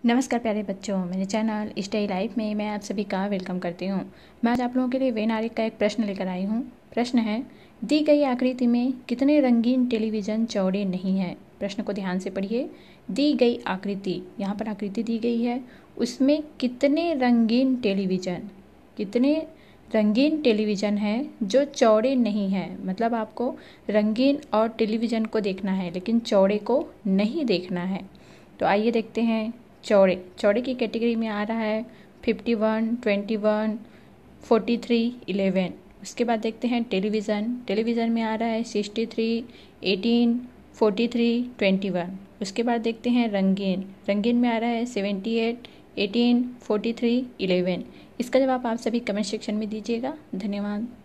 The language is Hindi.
नमस्कार प्यारे बच्चों, मेरे चैनल स्टडी लाइफ में मैं आप सभी का वेलकम करती हूँ। मैं आज आप लोगों के लिए वेनारिक का एक प्रश्न लेकर आई हूँ। प्रश्न है, दी गई आकृति में कितने रंगीन टेलीविज़न चौड़े नहीं हैं। प्रश्न को ध्यान से पढ़िए। दी गई आकृति, यहाँ पर आकृति दी गई है, उसमें कितने रंगीन टेलीविज़न हैं जो चौड़े नहीं हैं। मतलब आपको रंगीन और टेलीविज़न को देखना है लेकिन चौड़े को नहीं देखना है। तो आइए देखते हैं। चौड़े की कैटेगरी में आ रहा है 51, 21, 43, 11। उसके बाद देखते हैं टेलीविज़न में आ रहा है 63, 18, 43, 21। उसके बाद देखते हैं रंगीन में आ रहा है 78, 18, 43, 11। इसका जवाब आप सभी कमेंट सेक्शन में दीजिएगा। धन्यवाद।